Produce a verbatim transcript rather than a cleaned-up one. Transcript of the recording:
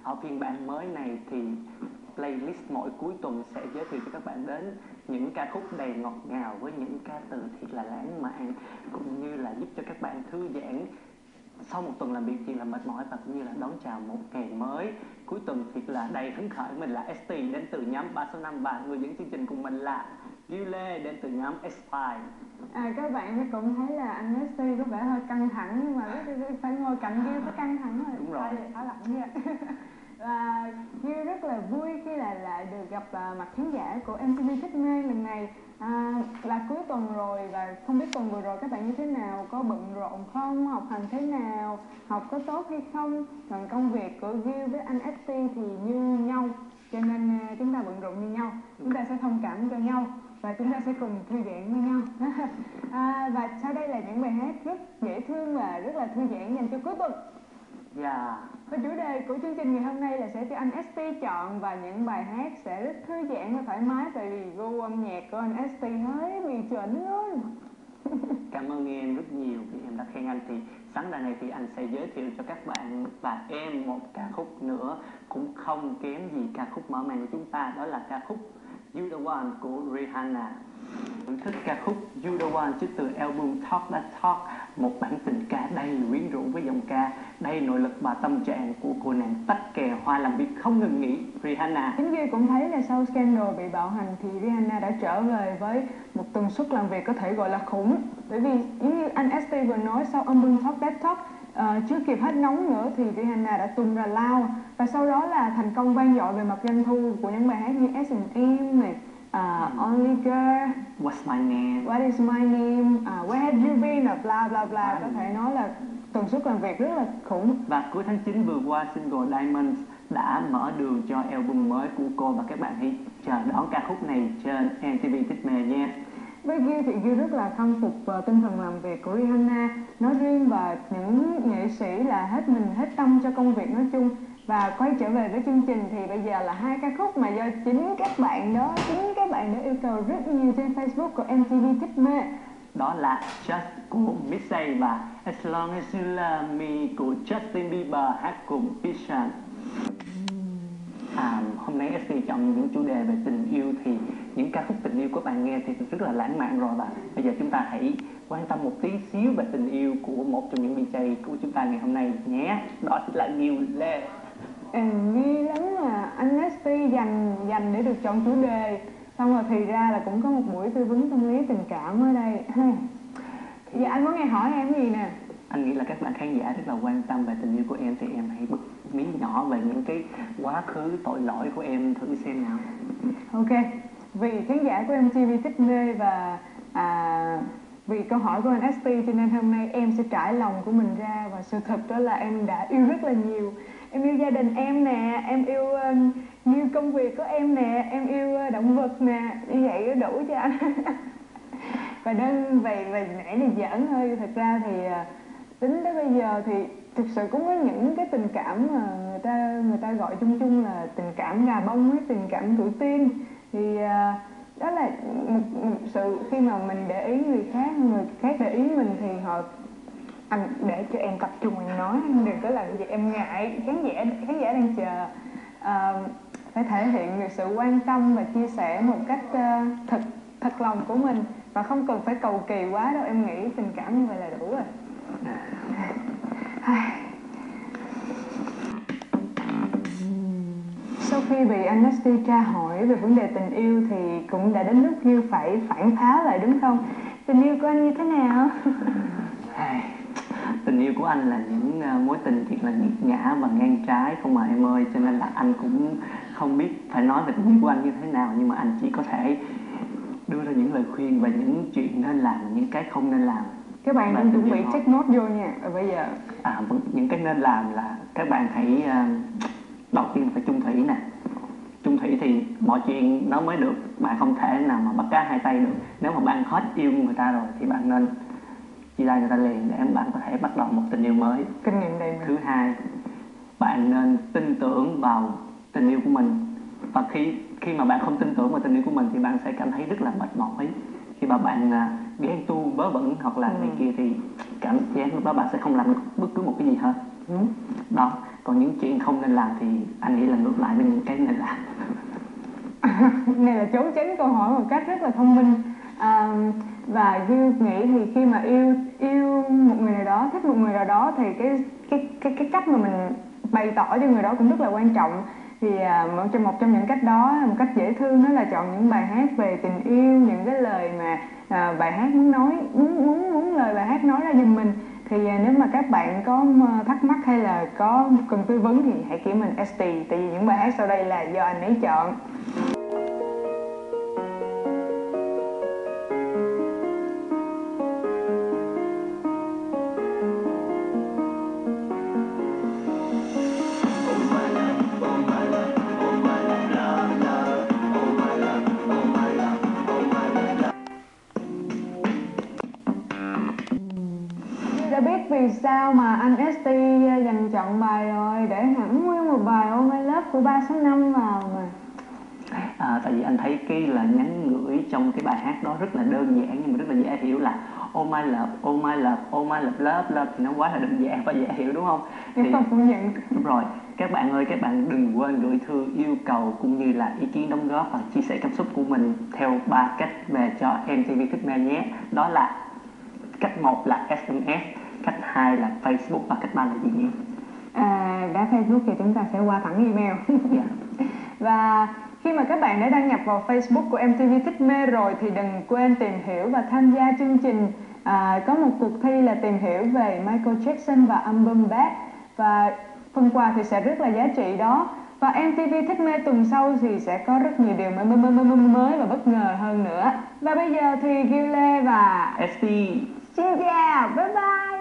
ở phiên bản mới này thì playlist mỗi cuối tuần sẽ giới thiệu cho các bạn đến những ca khúc đầy ngọt ngào với những ca từ thiệt là lãng mạn, cũng như là giúp cho các bạn thư giãn sau một tuần làm việc thiệt là mệt mỏi, và cũng như là đón chào một ngày mới cuối tuần thiệt là đầy hứng khởi. Mình là ét tê đến từ nhóm ba số năm và người dẫn chương trình cùng mình là Duy Lê đến từ nhóm ét five. À, các bạn cũng thấy là anh ét tê có vẻ hơi căng thẳng, nhưng mà phải ngồi cạnh Duy có căng thẳng rồi. Đúng rồi. Thả lỏng vậy. Và Duy rất là vui khi là lại được gặp uh, mặt khán giả của em tê vê Thích Mê lần này. À, là cuối tuần rồi và không biết tuần vừa rồi các bạn như thế nào, có bận rộn không, học hành thế nào, học có tốt hay không. Còn công việc của Duy với anh ét tê thì như nhau, cho nên uh, chúng ta bận rộn như nhau, chúng ta sẽ thông cảm cho nhau và chúng ta sẽ cùng thư giãn với nhau. À, và sau đây là những bài hát rất dễ thương và rất là thư giãn dành cho cuối tuần. Yeah. Và chủ đề của chương trình ngày hôm nay là sẽ cho anh ét tê chọn, và những bài hát sẽ rất thư giãn và thoải mái, tại vì gu âm nhạc của anh ét tê hơi bị chuẩn luôn. Cảm ơn em rất nhiều vì em đã khen anh. Thì sẵn đoạn này thì anh sẽ giới thiệu cho các bạn và em một ca khúc nữa cũng không kém gì ca khúc mở màn của chúng ta, đó là ca khúc You The One của Rihanna. Thưởng thức ca khúc You The One trích từ album Talk That Talk, một bản tình ca đầy quyến rũ với giọng ca đầy nội lực và tâm trạng của cô nàng tách kè hoa làm việc không ngừng nghỉ Rihanna. Chính Duy cũng thấy là sau scandal bị bạo hành thì Rihanna đã trở về với một tần suất làm việc có thể gọi là khủng. Bởi vì giống như anh ét tê vừa nói, sau album Talk That Talk uh, chưa kịp hết nóng nữa thì Rihanna đã tung ra Loud, và sau đó là thành công vang dội về mặt doanh thu của những bài hát như ét and em này, Uh, Only Girl, What's My Name, What Is My Name, uh, Where Have You Been, bla bla bla. Có thể nói là tần suất làm việc rất là khủng. Và cuối tháng chín vừa qua, single Diamonds đã mở đường cho album mới của cô, và các bạn hãy chờ đón ca khúc này trên em tê vê Thích Mê nha. Với Gil thì Gil rất là khâm phục uh, tinh thần làm việc của Rihanna nói riêng, và những nghệ sĩ là hết mình hết tâm cho công việc nói chung. Và quay trở về với chương trình thì bây giờ là hai ca khúc mà do chính các bạn đó, chính các bạn đã yêu cầu rất nhiều trên Facebook của em tê vê Thích Mê. Đó là Just của Missy và As Long As You Love Me của Justin Bieber hát cùng Vision. À, hôm nay ét tê chọn những chủ đề về tình yêu, thì những ca khúc tình yêu của bạn nghe thì rất là lãng mạn rồi, và bây giờ chúng ta hãy quan tâm một tí xíu về tình yêu của một trong những đi jay của chúng ta ngày hôm nay nhé. Đó chính là Duy Lê. À, nghi lắm là anh ét tê dành dành để được chọn chủ đề, xong rồi thì ra là cũng có một buổi tư vấn tâm lý tình cảm ở đây. Thì anh muốn nghe hỏi em gì nè? Anh nghĩ là các bạn khán giả rất là quan tâm về tình yêu của em, thì em hãy bật mí nhỏ về những cái quá khứ tội lỗi của em thử xem nào. Ok, vì khán giả của em tê vê Thích Mê và à, vì câu hỏi của anh ét tê cho nên hôm nay em sẽ trải lòng của mình ra, và sự thật đó là em đã yêu rất là nhiều. Em yêu gia đình em nè, em yêu uh, như công việc của em nè, em yêu uh, động vật nè, như vậy đủ cho anh. Và đơn vậy vậy nãy này giỡn thôi, thật ra thì uh, tính tới bây giờ thì thực sự cũng có những cái tình cảm mà người ta người ta gọi chung chung là tình cảm gà bông ấy, tình cảm tuổi teen. Thì uh, đó là một, một sự khi mà mình để ý người khác, người khác để ý mình thì họ anh để cho em tập trung em nói, đừng có làm gì em ngại, khán giả khán giả đang chờ. À, phải thể hiện được sự quan tâm và chia sẻ một cách uh, thật thật lòng của mình, và không cần phải cầu kỳ quá đâu, em nghĩ tình cảm như vậy là đủ rồi. Sau khi bị anh ét tê tra hỏi về vấn đề tình yêu thì cũng đã đến lúc Gil phải phản pháo lại đúng không? Tình yêu của anh như thế nào? Tình yêu của anh là những uh, mối tình thiệt là nghiệt ngã và ngang trái không mà em ơi, cho nên là anh cũng không biết phải nói về tình yêu của anh như thế nào, nhưng mà anh chỉ có thể đưa ra những lời khuyên về những chuyện nên làm và những cái không nên làm. Các bạn đang chuẩn bị check note vô nha. Rồi bây giờ à, những cái nên làm là các bạn hãy uh, đầu tiên phải chung thủy nè. Chung thủy thì mọi chuyện nó mới được, bạn không thể nào mà bắt cá hai tay được. Nếu mà bạn hết yêu người ta rồi thì bạn nên chia tay người ta liền để bạn có thể bắt đầu một tình yêu mới. Kinh nghiệm đây. Thứ hai, bạn nên tin tưởng vào tình yêu của mình, và khi khi mà bạn không tin tưởng vào tình yêu của mình thì bạn sẽ cảm thấy rất là mệt mỏi. Khi mà bạn uh, ghen tu vớ vẩn hoặc là ừ. này kia thì cảm giác lúc đó bạn sẽ không làm được bất cứ một cái gì hết. Ừ. Đó. còn những chuyện không nên làm thì anh nghĩ là ngược lại với những cái nên làm. Này là trốn tránh câu hỏi một cách rất là thông minh. À, và Gil nghĩ thì khi mà yêu yêu một người nào đó, thích một người nào đó thì cái cái cái cái cách mà mình bày tỏ cho người đó cũng rất là quan trọng. Thì à, một trong một trong những cách đó, một cách dễ thương đó là chọn những bài hát về tình yêu, những cái lời mà à, bài hát muốn nói, muốn muốn muốn lời bài hát nói ra giùm mình. Thì à, nếu mà các bạn có thắc mắc hay là có cần tư vấn thì hãy kiểm mình ét tê, tại vì những bài hát sau đây là do anh ấy chọn. Đã biết vì sao mà anh ét tê dành chọn bài rồi, để hẳn nguyên một bài Oh My Love của ba sáu năm vào mà. À, tại vì anh thấy cái lời nhắn gửi trong cái bài hát đó rất là đơn giản nhưng mà rất là dễ hiểu, là Oh My Love, Oh My Love, Oh My Love, Love, Love thì nó quá là đơn giản và dễ hiểu đúng không? Thì không phủ nhận. Đúng rồi, các bạn ơi, các bạn đừng quên gửi thư yêu cầu cũng như là ý kiến đóng góp và chia sẻ cảm xúc của mình theo ba cách về cho em tê vê Thích Mê nhé. Đó là cách một là ét em ét, cách hai là Facebook và cách ba là gì nhé? À, đã Facebook thì chúng ta sẽ qua thẳng email. Yeah. Và khi mà các bạn đã đăng nhập vào Facebook của em tê vê Thích Mê rồi thì đừng quên tìm hiểu và tham gia chương trình. À, có một cuộc thi là tìm hiểu về Michael Jackson và album Bad, và phần quà thì sẽ rất là giá trị đó. Và em tê vê Thích Mê tuần sau thì sẽ có rất nhiều điều mới mới mới mới, mới và bất ngờ hơn nữa. Và bây giờ thì Gil Lê và ét tê xin chào, bye bye.